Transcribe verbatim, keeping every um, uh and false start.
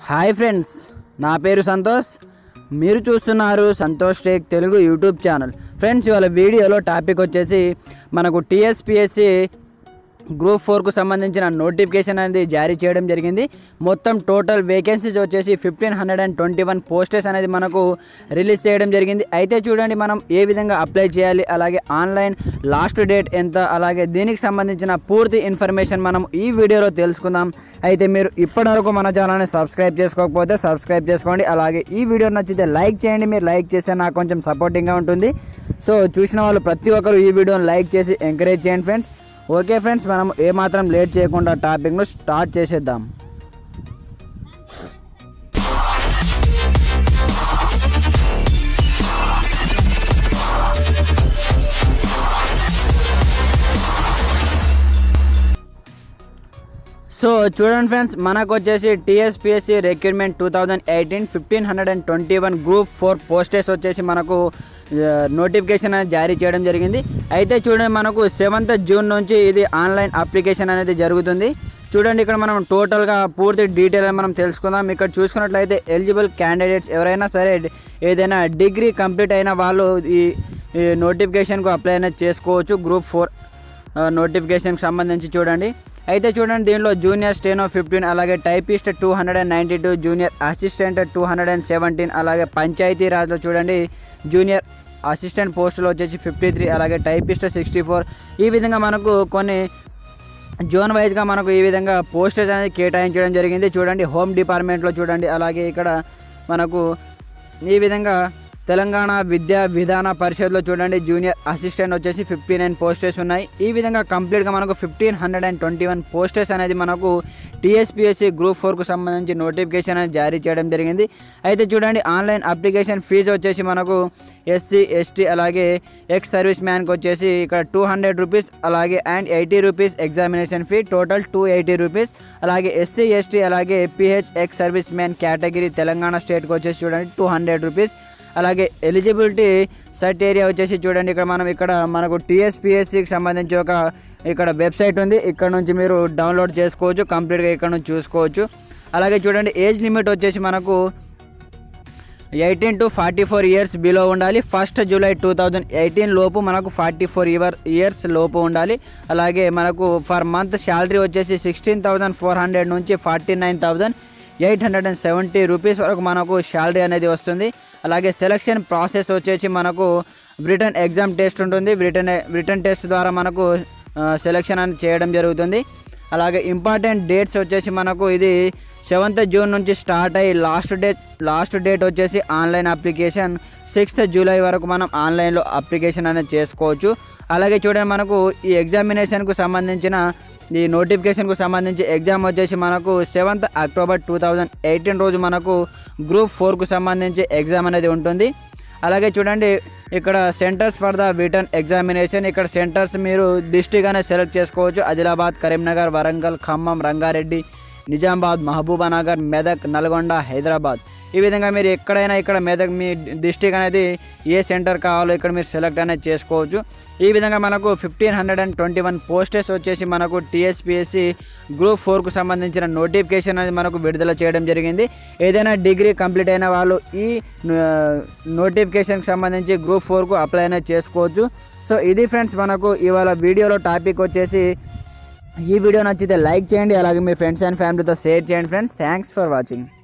Hi friends, నా పేరు సంతోష్. మీరు చూస్తున్నారు Santosh tech Telugu YouTube channel. Friends, ఇవాళ వీడియోలో టాపిక్ వచ్చేసి మనకు టీఎస్పీఎస్సీ గ్రూప్ ఫోర్కు సంబంధించిన నోటిఫికేషన్ అనేది జారీ చేయడం జరిగింది. మొత్తం టోటల్ వేకెన్సీస్ వచ్చేసి fifteen hundred and twenty one posts అనేది మనకు రిలీజ్ చేయడం జరిగింది. అయితే చూడండి, మనం ఏ విధంగా అప్లై చేయాలి, అలాగే ఆన్లైన్ లాస్ట్ డేట్ ఎంత, అలాగే దీనికి సంబంధించిన పూర్తి ఇన్ఫర్మేషన్ మనం ఈ వీడియోలో తెలుసుకుందాం. అయితే మీరు ఇప్పటివరకు మన ఛానల్ని సబ్స్క్రైబ్ చేసుకోకపోతే సబ్స్క్రైబ్ చేసుకోండి. అలాగే ఈ వీడియో నచ్చితే లైక్ చేయండి. మీరు లైక్ చేస్తే నాకు కొంచెం సపోర్టింగ్గా ఉంటుంది. సో చూసిన వాళ్ళు ప్రతి ఒక్కరు ఈ వీడియోని లైక్ చేసి ఎంకరేజ్ చేయండి ఫ్రెండ్స్. ఓకే ఫ్రెండ్స్, మనం ఏమాత్రం లేట్ చేయకుండా టాపిక్ను స్టార్ట్ చేసేద్దాం. సో చూడండి ఫ్రెండ్స్, మనకు వచ్చేసి TSPSC recruitment two thousand eighteen fifteen hundred and twenty one group four posts వచ్చేసి మనకు నోటిఫికేషన్ అనేది జారీ చేయడం జరిగింది. అయితే చూడండి, మనకు సెవెంత్ జూన్ నుంచి ఇది ఆన్లైన్ అప్లికేషన్ అనేది జరుగుతుంది. చూడండి, ఇక్కడ మనం టోటల్గా పూర్తి డీటెయిల్ మనం తెలుసుకుందాం. ఇక్కడ చూసుకున్నట్లయితే ఎలిజిబుల్ క్యాండిడేట్స్ ఎవరైనా సరే ఏదైనా డిగ్రీ కంప్లీట్ అయిన వాళ్ళు ఈ నోటిఫికేషన్కు అప్లై అనేది చేసుకోవచ్చు. గ్రూప్ ఫోర్ నోటిఫికేషన్కి సంబంధించి చూడండి. అయితే చూడండి, దీనిలో జూనియర్ స్టెనో ఫిఫ్టీన్, అలాగే typist two hundred and ninety two, junior assistant two hundred and seventeen, అలాగే పంచాయతీ రాజ్లో చూడండి జూనియర్ అసిస్టెంట్ పోస్టులు వచ్చేసి ఫిఫ్టీ త్రీ, అలాగే టైపిస్ట్ సిక్స్టీ ఫోర్. ఈ విధంగా మనకు కొన్ని జోన్ వైజ్గా మనకు ఈ విధంగా పోస్టర్స్ అనేది కేటాయించడం జరిగింది. చూడండి, హోమ్ డిపార్ట్మెంట్లో చూడండి, అలాగే ఇక్కడ మనకు ఈ విధంగా తెలంగాణ విద్యా విధాన పరిషత్లో చూడండి జూనియర్ అసిస్టెంట్ వచ్చేసి ఫిఫ్టీ నైన్ పోస్టర్స్ ఉన్నాయి. ఈ విధంగా కంప్లీట్గా మనకు fifteen hundred and twenty one posters అనేది మనకు టీఎస్పీఎస్సీ గ్రూప్ ఫోర్కు సంబంధించి నోటిఫికేషన్ అనేది జారీ చేయడం జరిగింది. అయితే చూడండి, ఆన్లైన్ అప్లికేషన్ ఫీజు వచ్చేసి మనకు ఎస్సీ ఎస్టీ అలాగే ఎక్స్ సర్వీస్ మ్యాన్కి వచ్చేసి ఇక్కడ టూ హండ్రెడ్ రూపీస్, అలాగే and eighty rupees examination fee, total two eighty rupees. అలాగే ఎస్సీ ఎస్టీ అలాగే PH ex service man category Telangana స్టేట్కి వచ్చేసి చూడండి టూ హండ్రెడ్ రూపీస్. అలాగే ఎలిజిబిలిటీ సెట్ ఏరియా వచ్చేసి చూడండి, ఇక్కడ మనం ఇక్కడ మనకు టీఎస్పీఎస్సీకి సంబంధించి ఒక ఇక్కడ వెబ్సైట్ ఉంది. ఇక్కడ నుంచి మీరు డౌన్లోడ్ చేసుకోవచ్చు, కంప్లీట్గా ఇక్కడ నుంచి చూసుకోవచ్చు. అలాగే చూడండి, ఏజ్ లిమిట్ వచ్చేసి మనకు eighteen to forty four years below ఉండాలి. First July two thousand eighteen లోపు మనకు ఫార్టీ ఫోర్ ఇయర్ ఇయర్స్ లోపు ఉండాలి. అలాగే మనకు ఫర్ మంత్ శాలరీ వచ్చేసి సిక్స్టీన్ థౌజండ్ ఫోర్ హండ్రెడ్ నుంచి forty nine thousand eight hundred and seventy rupees వరకు మనకు శాలరీ అనేది వస్తుంది. అలాగే సెలక్షన్ ప్రాసెస్ వచ్చేసి మనకు బ్రిటన్ ఎగ్జామ్ టెస్ట్ ఉంటుంది. బ్రిటన్ బ్రిటన్ టెస్ట్ ద్వారా మనకు సెలక్షన్ అనేది చేయడం జరుగుతుంది. అలాగే ఇంపార్టెంట్ డేట్స్ వచ్చేసి మనకు ఇది సెవెంత్ జూన్ నుంచి స్టార్ట్ అయ్యి లాస్ట్ డేట్ లాస్ట్ డేట్ వచ్చేసి ఆన్లైన్ అప్లికేషన్ సిక్స్త్ జూలై వరకు మనం ఆన్లైన్లో అప్లికేషన్ అనేది చేసుకోవచ్చు. అలాగే చూడండి, మనకు ఈ ఎగ్జామినేషన్కు సంబంధించిన ఈ నోటిఫికేషన్కు సంబంధించి ఎగ్జామ్ వచ్చేసి మనకు seventh October two thousand eighteen రోజు మనకు గ్రూప్ ఫోర్కు సంబంధించి ఎగ్జామ్ అనేది ఉంటుంది. అలాగే చూడండి, ఇక్కడ centres for the written examination, ఇక్కడ సెంటర్స్ మీరు డిస్ట్రిక్ట్ అనేది సెలెక్ట్ చేసుకోవచ్చు. ఆదిలాబాద్, కరీంనగర్, వరంగల్, ఖమ్మం, రంగారెడ్డి, నిజామాబాద్, మహబూబానగర్, మెదక్, నల్గొండ, హైదరాబాద్. ఈ విధంగా మీరు ఎక్కడైనా ఇక్కడ మెదక్ మీ డిస్ట్రిక్ట్ అనేది ఏ సెంటర్ కావాలో ఇక్కడ మీరు సెలెక్ట్ అనేది చేసుకోవచ్చు. ఈ విధంగా మనకు fifteen hundred and twenty one posters వచ్చేసి మనకు టీఎస్పీఎస్సీ గ్రూప్ ఫోర్కు సంబంధించిన నోటిఫికేషన్ అనేది మనకు విడుదల చేయడం జరిగింది. ఏదైనా డిగ్రీ కంప్లీట్ అయిన వాళ్ళు ఈ నోటిఫికేషన్కి సంబంధించి గ్రూప్ ఫోర్కు అప్లై అనేది చేసుకోవచ్చు. సో ఇది ఫ్రెండ్స్, మనకు ఇవాళ వీడియోలో టాపిక్ వచ్చేసి. ఈ వీడియో నచ్చితే లైక్ చేయండి, అలాగే మీ ఫ్రెండ్స్ అండ్ ఫ్యామిలీతో షేర్ చేయండి ఫ్రెండ్స్. Thanks for watching.